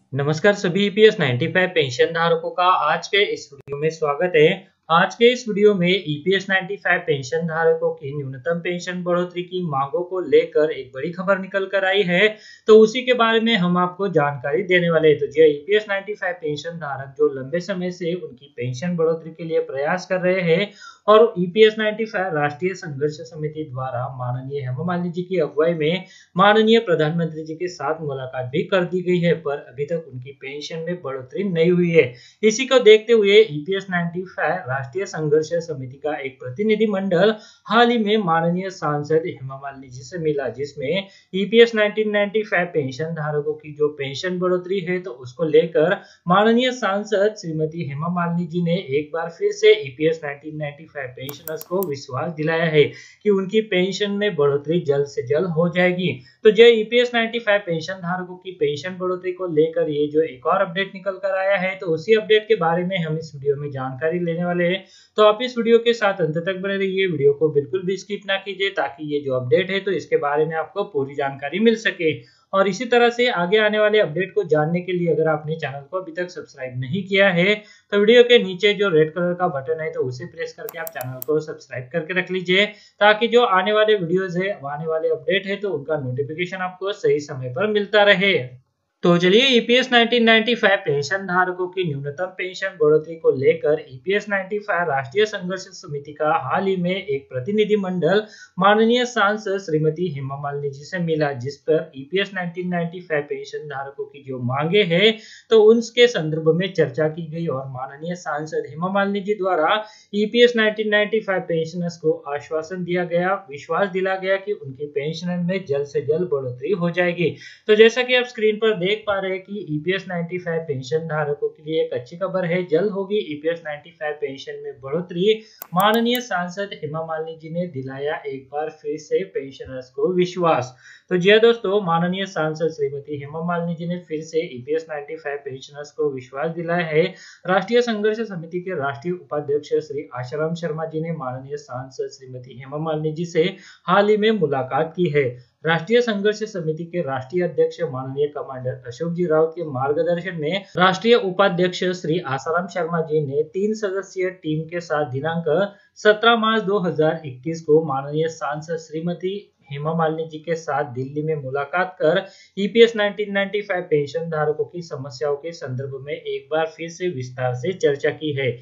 नमस्कार सभी EPS 95 pension धारकों का आज के इस वीडियो में स्वागत है। आज के इस वीडियो में ईपीएस 95 पेंशन धारकों की न्यूनतम पेंशन बढ़ोतरी की मांगों को लेकर एक बड़ी खबर निकल कर आई है, तो उसी के बारे में हम आपको जानकारी देने वाले हैं। तो जी ईपीएस 95 पेंशन धारक जो लंबे समय से उनकी पेंशन बढ़ोतरी के लिए प्रयास कर रहे हैं और ईपीएस 95 राष्ट्रीय संघर्ष समिति द्वारा माननीय हेमा मालिनी जी की अगुवाई में माननीय प्रधानमंत्री जी के साथ मुलाकात भी कर दी गई है, पर अभी तक उनकी पेंशन में बढ़ोतरी नहीं हुई है। इसी को देखते हुए ईपीएस 95 राष्ट्रीय संघर्ष समिति का एक प्रतिनिधि मंडल हाल ही में माननीय सांसद हेमा मालिनी जी से मिला, जिसमें ईपीएस 1995 पेंशन धारकों की जो पेंशन बढ़ोतरी है तो उसको लेकर माननीय सांसद श्रीमती हेमा मालिनी जी ने एक बार फिर से ईपीएस 1995 पेंशनर्स को विश्वास दिलाया है कि उनकी पेंशन में बढ़ोतरी जल्द से जल्द हो जाएगी। तो जो ईपीएस 95 पेंशन धारकों की पेंशन बढ़ोतरी को लेकर ये जो एक और अपडेट निकल कर आया है, तो उसी अपडेट के बारे में हम इस वीडियो में जानकारी लेने वाले हैं। तो आप इस वीडियो के साथ अंत तक बने रहिए, वीडियो को बिल्कुल भी स्किप ना कीजिए, ताकि ये जो अपडेट है तो इसके बारे में आपको पूरी जानकारी मिल सके। और इसी तरह से आगे आने वाले अपडेट को जानने के लिए अगर आपने चैनल को अभी तक सब्सक्राइब नहीं किया है, तो वीडियो के नीचे जो रेड कलर का बटन है तो उसे प्रेस करके आप चैनल को सब्सक्राइब करके रख लीजिए, ताकि जो आने वाले वीडियोस है, आने वाले अपडेट है तो उनका नोटिफिकेशन आपको सही समय पर मिलता रहे। तो चलिए ईपीएस 1995 पेंशन धारकों की न्यूनतम पेंशन बढ़ोतरी को लेकर ईपीएस 95 राष्ट्रीय संघर्ष समिति का हाल ही में एक प्रतिनिधि मंडल माननीय सांसद श्रीमती हेमा मालिनी जी से मिला, जिस पर ईपीएस 1995 पेंशन धारकों की जो मांगे हैं तो उसके संदर्भ में चर्चा की गई और माननीय सांसद हेमा मालिनी जी द्वारा ईपीएस 1995 पेंशनर्स को आश्वासन दिया गया, विश्वास दिला गया कि उनकी पेंशन में जल्द से जल्द बढ़ोतरी हो जाएगी। तो जैसा कि आप स्क्रीन पर देख पा रहे हैं कि ईपीएस 95 पेंशन धारकों के लिए एक अच्छी खबर है, जल्द होगी ईपीएस 95 पेंशन में बढ़ोतरी। माननीय सांसद हेमा मालिनी जी ने दिलाया एक बार फिर से पेंशनर्स को विश्वास। तो जी दोस्तों, माननीय सांसद श्रीमती हेमा मालिनी जी ने फिर से ईपीएस 95 पेंशनर्स को विश्वास दिलाया है। राष्ट्रीय संघर्ष समिति के राष्ट्रीय उपाध्यक्ष श्री आशाराम शर्मा जी ने माननीय सांसद श्रीमती हेमा मालिनी जी से हाल ही में मुलाकात की है। राष्ट्रीय संघर्ष समिति के राष्ट्रीय अध्यक्ष माननीय कमांडर अशोक जी रावत के मार्गदर्शन में राष्ट्रीय उपाध्यक्ष श्री आसाराम शर्मा जी ने 3 सदस्यीय टीम के साथ दिनांक 17 मार्च 2021 को माननीय सांसद श्रीमती हेमा मालिनी जी के साथ दिल्ली में मुलाकात कर ईपीएस 1995 पेंशन धारकों की समस्याओं के संदर्भ में एक बार फिर से विस्तार से चर्चा की है।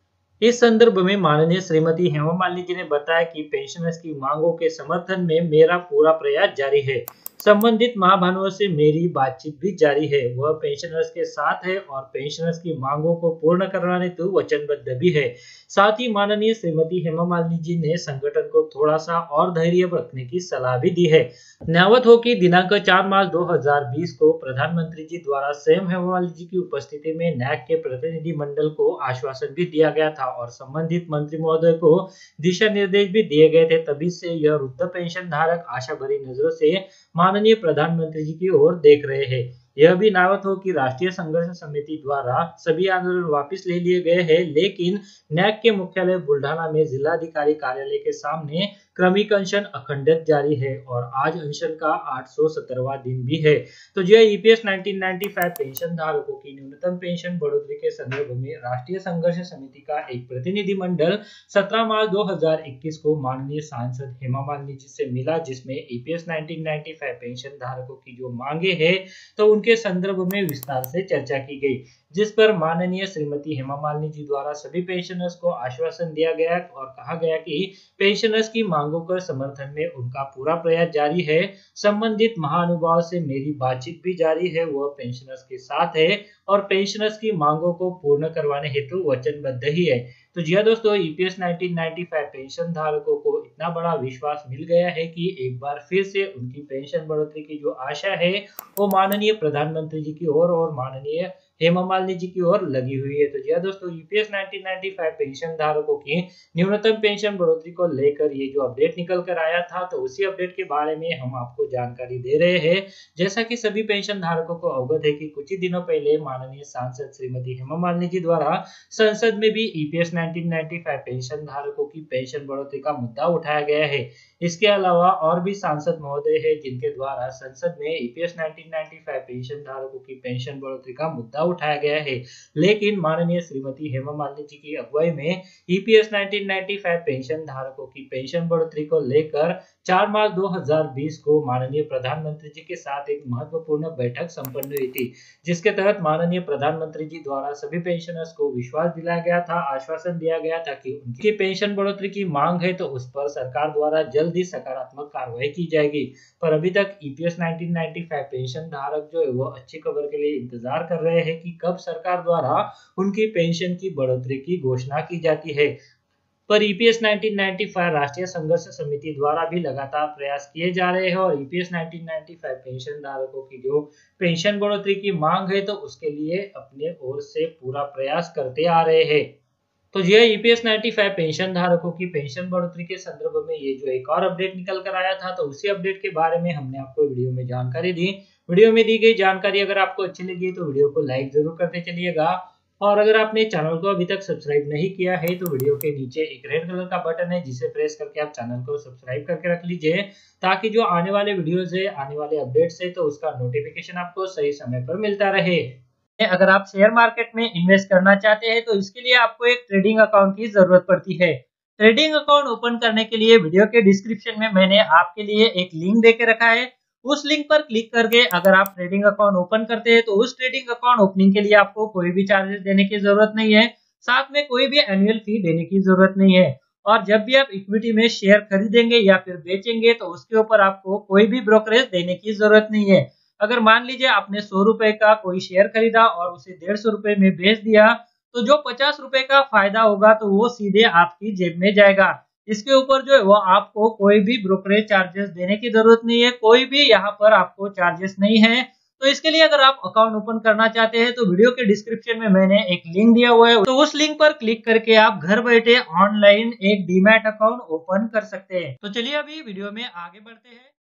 इस संदर्भ में माननीय श्रीमती हेमा मालिनी जी ने बताया कि पेंशनर्स की मांगों के समर्थन में मेरा पूरा प्रयास जारी है। संबंधित महाभानुओं से मेरी बातचीत भी जारी है, वह पेंशनर्स के साथ है और पेंशनर्स की मांगों को पूर्ण करवाने तो वचनबद्ध भी है। साथ ही माननीय श्रीमती हेमा मालिनी जी ने संगठन को थोड़ा सा और धैर्य रखने की सलाह भी दी है। न्यावत हो कि दिनांक 4 मार्च 2020 को प्रधानमंत्री जी द्वारा स्वयं हेमा मालिनी जी की उपस्थिति में नैक के प्रतिनिधि मंडल को आश्वासन भी दिया गया था और संबंधित मंत्री महोदय को दिशा निर्देश भी दिए गए थे। तभी से यह वृद्ध पेंशन धारक आशा भरी नजरों से माननीय प्रधानमंत्री जी की ओर देख रहे हैं। यह भी नावत हो कि राष्ट्रीय संघर्ष समिति द्वारा सभी आंदोलन वापस ले लिए गए हैं, लेकिन नैक के मुख्यालय बुल्ढाना में जिलाधिकारी कार्यालय के सामने क्रमिक अनशन अखंडित जारी है और आज अनशन का 817वां दिन भी है। तो जो ईपीएस 1995 पेंशन धारकों की न्यूनतम पेंशन बढ़ोतरी के संदर्भ में राष्ट्रीय संघर्ष समिति का एक प्रतिनिधि मंडल 17 मार्च 2021 को माननीय सांसद हेमा मालिनी जी से मिला, जिसमें ईपीएस 1995 पेंशन धारकों की जो मांगे हैं तो उनके संदर्भ में विस्तार से चर्चा की गई, जिस पर माननीय श्रीमती हेमा मालिनी जी द्वारा सभी पेंशनर्स को आश्वासन दिया गया और कहा गया कि पेंशनर्स की मांगों के समर्थन में उनका पूरा प्रयास जारी है। संबंधित महानुभाव से मेरी बातचीत भी जारी है, वह पेंशनर्स के साथ है और पेंशनर्स की मांगों को पूर्ण करवाने हेतु वचनबद्ध ही है। तो जी दोस्तों, ईपीएस 1995 पेंशन धारकों को इतना बड़ा विश्वास मिल गया है कि एक बार फिर से उनकी पेंशन बढ़ोतरी की जो आशा है वो माननीय प्रधानमंत्री जी की ओर और माननीय हेमा मालिनी जी की ओर लगी हुई है। तो जी हाँ दोस्तों, यूपीएस 1995 पेंशन धारकों की न्यूनतम पेंशन बढ़ोतरी को लेकर ये जो अपडेट निकल कर आया था, तो उसी अपडेट के बारे में हम आपको जानकारी दे रहे हैं। जैसा कि सभी पेंशन धारकों को अवगत है कि कुछ ही दिनों पहले माननीय सांसद श्रीमती हेमा मालिनी जी द्वारा संसद में भी ईपीएस 1995 पेंशन धारकों की पेंशन बढ़ोतरी का मुद्दा उठाया गया है। इसके अलावा और भी सांसद महोदय हैं जिनके द्वारा संसद में ईपीएस 1995 पेंशन धारकों की पेंशन बढ़ोतरी का मुद्दा उठाया गया है, लेकिन माननीय श्रीमती हेमा मालिनी जी की अगुवाई में ईपीएस 1995 पेंशन धारकों की पेंशन बढ़ोतरी को लेकर 4 मार्च 2020 को माननीय प्रधानमंत्री जी के साथ एक महत्वपूर्ण बैठक संपन्न हुई थी, जिसके तहत माननीय प्रधानमंत्री जी द्वारा सभी पेंशनर्स को विश्वास दिलाया गया था, आश्वासन दिया गया था कि उनकी पेंशन बढ़ोतरी की मांग है तो उस पर सरकार द्वारा जल्द ही सकारात्मक कार्रवाई की जाएगी। पर अभी तक ईपीएस 1995 पेंशन धारक जो है वो अच्छी खबर के लिए इंतजार कर रहे हैं कि कब सरकार द्वारा उनकी पेंशन की बढ़ोतरी की घोषणा की जाती है। पर ईपीएस 1995 राष्ट्रीय संघर्ष समिति द्वारा भी लगातार प्रयास किए जा रहे हैं और ईपीएस 1995 पेंशन धारकों की जो पेंशन बढ़ोतरी की मांग है तो उसके लिए अपने ओर से पूरा प्रयास करते आ रहे हैं। तो यह ईपीएस 95 पेंशन धारकों की पेंशन बढ़ोतरी के संदर्भ में ये जो एक और अपडेट निकल कर आया था, तो उसी अपडेट के बारे में हमने आपको वीडियो में जानकारी दी। वीडियो में दी गई जानकारी अगर आपको अच्छी लगी तो वीडियो को लाइक जरूर करते चलिएगा, और अगर आपने चैनल को अभी तक सब्सक्राइब नहीं किया है तो वीडियो के नीचे एक रेड कलर का बटन है जिसे प्रेस करके आप चैनल को सब्सक्राइब करके रख लीजिए, ताकि जो आने वाले वीडियोस है, आने वाले अपडेट्स है, तो उसका नोटिफिकेशन आपको सही समय पर मिलता रहे। अगर आप शेयर मार्केट में इन्वेस्ट करना चाहते हैं तो इसके लिए आपको एक ट्रेडिंग अकाउंट की जरूरत पड़ती है। ट्रेडिंग अकाउंट ओपन करने के लिए वीडियो के डिस्क्रिप्शन में मैंने आपके लिए एक लिंक देके रखा है। उस लिंक पर क्लिक करके अगर आप ट्रेडिंग अकाउंट ओपन करते हैं तो उस ट्रेडिंग अकाउंट ओपनिंग के लिए आपको कोई भी चार्जेस देने की जरूरत नहीं है, साथ में कोई भी एनुअल फी देने की जरूरत नहीं है। और जब भी आप इक्विटी में शेयर खरीदेंगे या फिर बेचेंगे तो उसके ऊपर आपको कोई भी ब्रोकरेज देने की जरूरत नहीं है। अगर मान लीजिए आपने 100 रुपए का कोई शेयर खरीदा और उसे 150 रुपए में बेच दिया, तो जो 50 रुपए का फायदा होगा तो वो सीधे आपकी जेब में जाएगा। इसके ऊपर जो है वो आपको कोई भी ब्रोकरेज चार्जेस देने की जरूरत नहीं है, कोई भी यहाँ पर आपको चार्जेस नहीं है। तो इसके लिए अगर आप अकाउंट ओपन करना चाहते हैं तो वीडियो के डिस्क्रिप्शन में मैंने एक लिंक दिया हुआ है, तो उस लिंक पर क्लिक करके आप घर बैठे ऑनलाइन एक डीमैट अकाउंट ओपन कर सकते हैं। तो चलिए अभी वीडियो में आगे बढ़ते हैं।